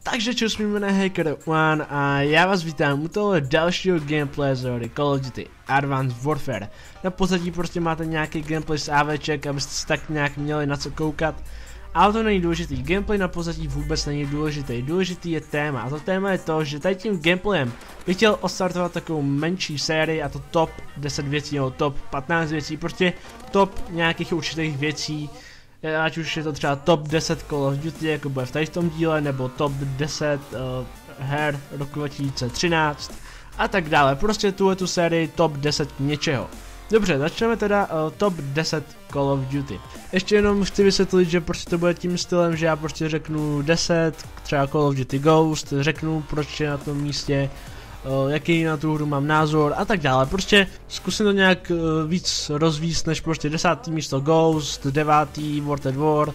Takže čus, mý jméno je Hacker One a já vás vítám u tohle dalšího gameplay z hry Call of Duty Advanced Warfare. Na pozadí prostě máte nějaký gameplay z AVček, abyste si tak nějak měli na co koukat. Ale to není důležitý, gameplay na pozadí vůbec není důležitý, důležitý je téma. A to téma je to, že tady tím gameplayem bych chtěl odstartovat takovou menší sérii, a to top 10 věcí nebo top 15 věcí, prostě top nějakých určitých věcí. Ať už je to třeba top 10 Call of Duty, jako bude v tady tom díle, nebo top 10 her roku 2013 a tak dále. Prostě tu sérii top 10 něčeho. Dobře, začneme teda top 10 Call of Duty. Ještě jenom chci vysvětlit, že prostě to bude tím stylem, že já prostě řeknu 10, třeba Call of Duty Ghost, řeknu proč je na tom místě, jaký na tu hru mám názor a tak dále. Prostě zkusím to nějak víc rozvíst než prostě 10. místo Ghost, 9. World at War,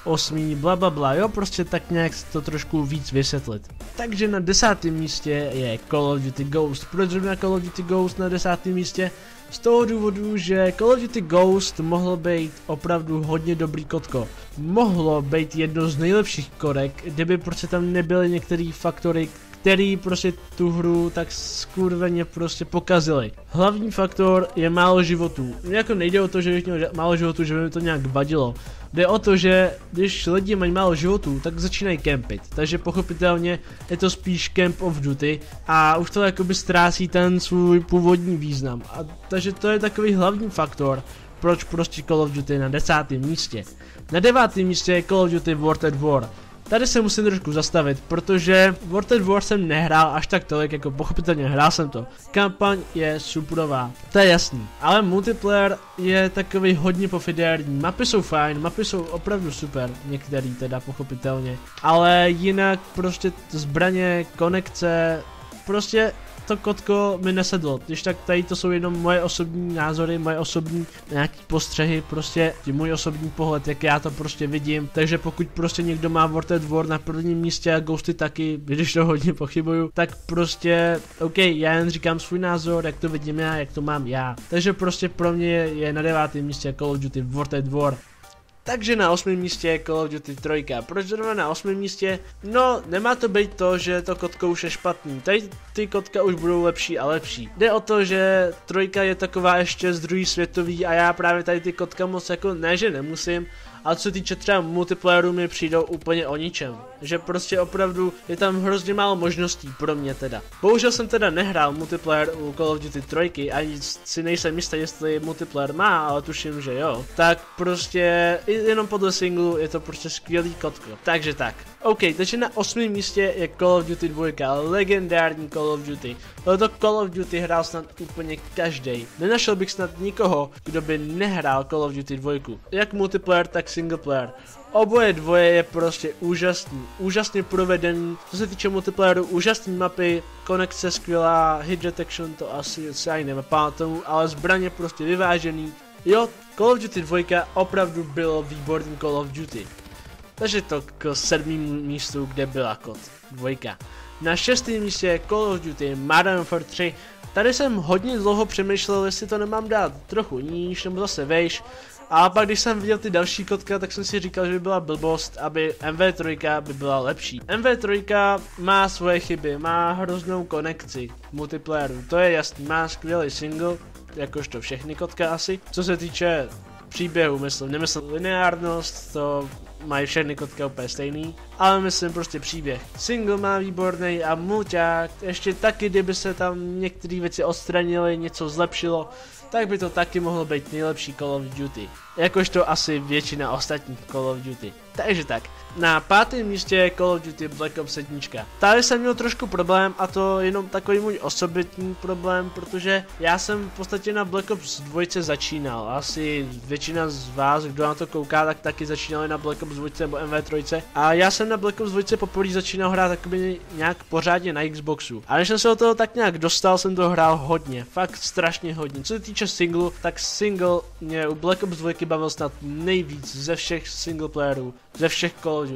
8. blablabla, jo, prostě tak nějak to trošku víc vysvětlit. Takže na 10. místě je Call of Duty Ghost. Proč zrovna Call of Duty Ghost na 10. místě? Z toho důvodu, že Call of Duty Ghost mohlo být opravdu hodně dobrý kotko. Mohlo být jedno z nejlepších korek, kdyby prostě tam nebyly některé faktory, který prostě tu hru tak skurveně prostě pokazili. Hlavní faktor je málo životů. Jako nejde o to, že bych měl málo životů, že by mi to nějak vadilo. Jde o to, že když lidi mají málo životů, tak začínají kempit. Takže pochopitelně je to spíš Camp of Duty a už to jakoby ztrácí ten svůj původní význam. A takže to je takový hlavní faktor, proč prostě Call of Duty na 10. místě. Na 9. místě je Call of Duty World at War. Tady se musím trošku zastavit, protože World at War jsem nehrál až tak tolik, jako pochopitelně hrál jsem to. Kampaň je superová, to je jasný, ale multiplayer je takový hodně pofiderní, mapy jsou fajn, mapy jsou opravdu super, některý teda pochopitelně, ale jinak prostě zbraně, konekce, prostě to kotko mi nesedlo, když tak tady to jsou jenom moje osobní názory, moje osobní nějaký postřehy, prostě můj osobní pohled, jak já to prostě vidím, takže pokud prostě někdo má World at War na prvním místě a Ghosty taky, když to hodně pochybuju, tak prostě, OK, já jen říkám svůj názor, jak to vidím já, jak to mám já, takže prostě pro mě je na 9. místě Call of Duty World at War. Takže na 8. místě je Call of Duty 3. Proč zrovna na 8. místě? No, nemá to být to, že to kotko už je špatný. Tady ty kotka už budou lepší a lepší. Jde o to, že 3 je taková ještě z druhé světový a já právě tady ty kotka moc jako ne, že nemusím, ale co se týče třeba multiplayeru mi přijdou úplně o ničem. Že prostě opravdu je tam hrozně málo možností pro mě teda. Bohužel jsem teda nehrál multiplayer u Call of Duty 3, ani si nejsem jistý, jestli multiplayer má, ale tuším, že jo. Tak prostě jenom podle singlu je to prostě skvělý kotko. Takže tak. OK, takže na 8. místě je Call of Duty 2, legendární Call of Duty. Tohoto Call of Duty hrál snad úplně každý. Nenašel bych snad nikoho, kdo by nehrál Call of Duty 2. Jak multiplayer, tak single player. Oboje dvoje je prostě úžasný, úžasně provedený, co se týče multiplayeru, úžasný mapy, konekce skvělá, hit detection to asi se ani nepamatuju, ale zbraně prostě vyvážený. Jo, Call of Duty 2 opravdu bylo výborný Call of Duty. Takže to k 7. místu, kde byla kod 2. Na 6. místě je Call of Duty Modern Warfare 3. Tady jsem hodně dlouho přemýšlel, jestli to nemám dát trochu níž nebo zase vejš. A pak když jsem viděl ty další kotka, tak jsem si říkal, že by byla blbost, aby MV3 by byla lepší. MV3 má svoje chyby, má hroznou konekci multiplayeru, to je jasný, má skvělý single, jakožto všechny kotka asi. Co se týče příběhu, nemyslím lineárnost, to mají všechny kotka úplně stejný, ale myslím prostě příběh. Single má výborný a mulťák, ještě taky, kdyby se tam některé věci odstranily, něco zlepšilo, tak by to taky mohlo být nejlepší Call of Duty. Jakožto asi většina ostatních Call of Duty. Takže tak. Na 5. místě je Call of Duty Black Ops 7. Tady jsem měl trošku problém a to jenom takový můj osobitný problém, protože já jsem v podstatě na Black Ops 2 začínal. Asi většina z vás, kdo na to kouká, tak taky začínali na Black Ops 2 nebo MV3. A já jsem na Black Ops 2 poprvé začínal hrát takový nějak pořádně na Xboxu. A než jsem se do toho tak nějak dostal, jsem to hrál hodně. Fakt strašně hodně. Co se týče singlu, tak single mě u Black Ops 2 bavil snad nejvíc ze všech singleplayerů, ze všech Call of Duty.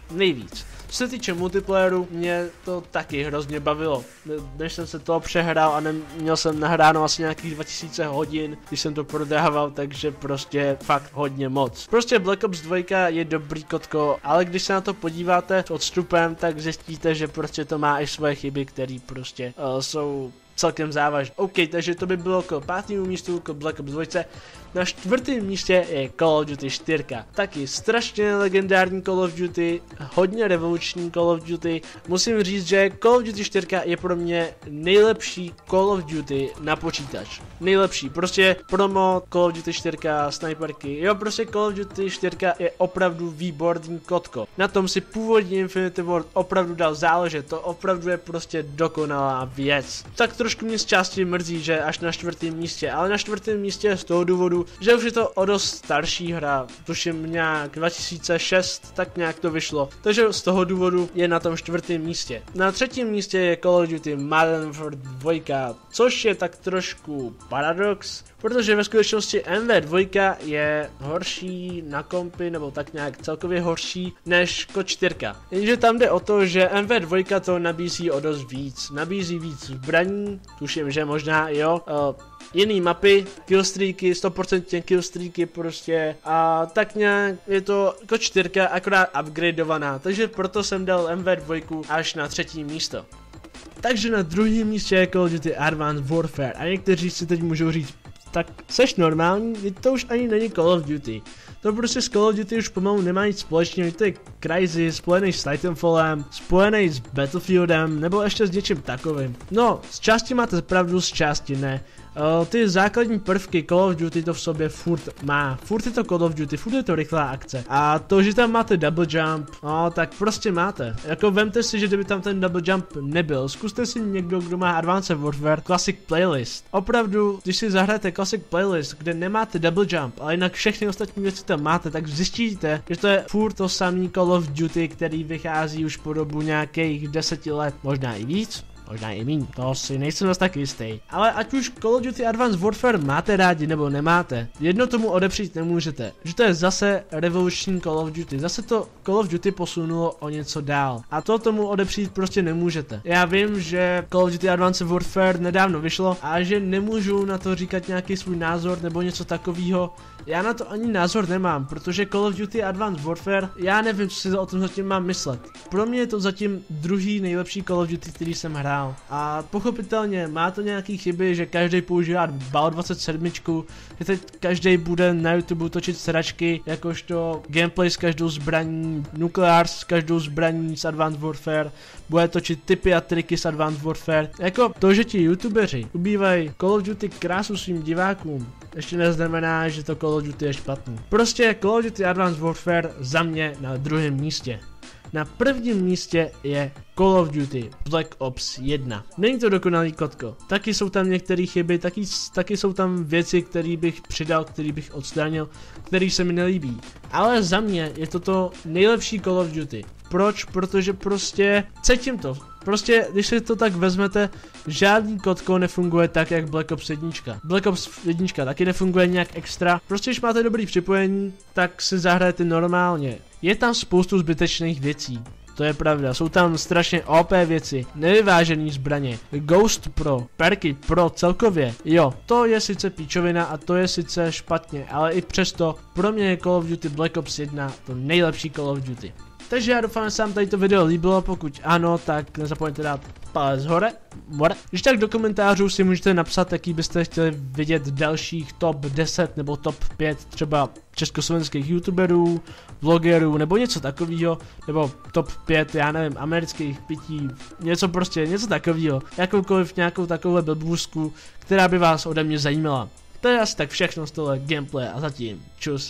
nejvíc. Co se týče multiplayeru, mě to taky hrozně bavilo. Než jsem se toho přehrál a měl jsem nahráno asi nějakých 2000 hodin, když jsem to prodával, takže prostě fakt hodně moc. Prostě Black Ops 2 je dobrý kotko, ale když se na to podíváte s odstupem, tak zjistíte, že prostě to má i svoje chyby, které prostě jsou celkem závažné. OK, takže to by bylo k 5. místu, k Black Ops 2. Na 4. místě je Call of Duty 4. Taky strašně legendární Call of Duty, hodně revoluční Call of Duty. Musím říct, že Call of Duty 4 je pro mě nejlepší Call of Duty na počítač. Nejlepší, prostě promo Call of Duty 4, sniperky, jo, prostě Call of Duty 4 je opravdu výborný kotko. Na tom si původní Infinity Ward opravdu dal záležet, to opravdu je prostě dokonalá věc. Tak trošku mě z části mrzí, že až na 4. místě, ale na 4. místě z toho důvodu, že už je to o dost starší hra, tuším nějak 2006, tak nějak to vyšlo, takže z toho důvodu je na tom 4. místě. Na 3. místě je Call of Duty Modern Warfare 2, což je tak trošku paradox, protože ve skutečnosti MW2 je horší na kompy, nebo tak nějak celkově horší než COD 4. Jenže tam jde o to, že MW2 to nabízí o dost víc. Nabízí víc zbraní, tuším, že možná jo, jiný mapy, killstreaky, 100% killstreaky prostě a tak nějak je to COD 4 akorát upgradeovaná, takže proto jsem dal MW2 až na 3. místo. Takže na 2. místě je Call of Duty Advanced Warfare a někteří si teď můžou říct, tak seš normální, to už ani není Call of Duty. To prostě s Call of Duty už pomalu nemá nic společného, to je Crysis, spojený s Titanfallem, spojený s Battlefieldem, nebo ještě s něčím takovým. No, z části máte pravdu, z části ne. Ty základní prvky Call of Duty to v sobě furt má. Furt je to Call of Duty, furt je to rychlá akce. A to, že tam máte double jump, no tak prostě máte. Jako vemte si, že kdyby tam ten double jump nebyl, zkuste si někdo, kdo má Advanced Warfare Classic Playlist. Opravdu, když si zahrajete Classic Playlist, kde nemáte double jump, ale jinak všechny ostatní věci tam máte, tak zjistíte, že to je furt to samý Call of Duty, který vychází už po dobu nějakých 10 let, možná i víc. Možná i míň, to si nejsem dost tak jistý. Ale ať už Call of Duty Advanced Warfare máte rádi nebo nemáte, jedno tomu odepřít nemůžete, že to je zase revoluční Call of Duty, zase to Call of Duty posunulo o něco dál. A to tomu odepřít prostě nemůžete. Já vím, že Call of Duty Advanced Warfare nedávno vyšlo a že nemůžu na to říkat nějaký svůj názor nebo něco takového. Já na to ani názor nemám, protože Call of Duty Advanced Warfare, já nevím, co si o tom zatím mám myslet. Pro mě je to zatím druhý nejlepší Call of Duty, který jsem hrál. A pochopitelně má to nějaký chyby, že každý používá BAL 27, že teď každý bude na YouTube točit sračky, jakožto gameplay s každou zbraní, Nuclears s každou zbraní z Advanced Warfare, bude točit tipy a triky z Advanced Warfare. Jako to, že ti youtubeři ubývají Call of Duty krásu svým divákům, ještě neznamená, že to Call of Duty je špatný. Prostě Call of Duty Advanced Warfare za mě na 2. místě. Na 1. místě je Call of Duty Black Ops 1. Není to dokonalý kotko. Taky jsou tam některé chyby, taky jsou tam věci, které bych přidal, které bych odstranil, které se mi nelíbí. Ale za mě je to nejlepší Call of Duty. Proč? Protože prostě cítím to. Prostě, když si to tak vezmete, žádný kotko nefunguje tak, jak Black Ops 1. Black Ops 1 taky nefunguje nějak extra. Prostě, když máte dobrý připojení, tak si zahrajete normálně. Je tam spoustu zbytečných věcí. To je pravda, jsou tam strašně OP věci, nevyvážený zbraně, Ghost Pro, perky Pro celkově, jo, to je sice píčovina a to je sice špatně, ale i přesto pro mě je Call of Duty Black Ops 1 to nejlepší Call of Duty. Takže já doufám, že se vám tady to video líbilo, pokud ano, tak nezapomeňte dát palec hore. Když tak do komentářů si můžete napsat, jaký byste chtěli vidět dalších top 10 nebo top 5 třeba československých youtuberů, vlogerů nebo něco takového, nebo top 5, já nevím, amerických pití, něco takového, jakoukoliv nějakou takovou blbůzku, která by vás ode mě zajímala. To je asi tak všechno z tohle gameplay a zatím čus.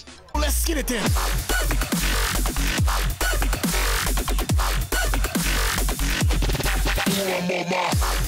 Mama.